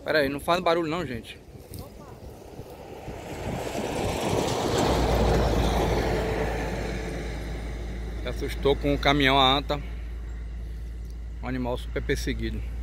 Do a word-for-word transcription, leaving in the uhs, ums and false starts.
Pera aí, não faz barulho não, gente. Se assustou com o caminhão, a anta. Um animal super perseguido.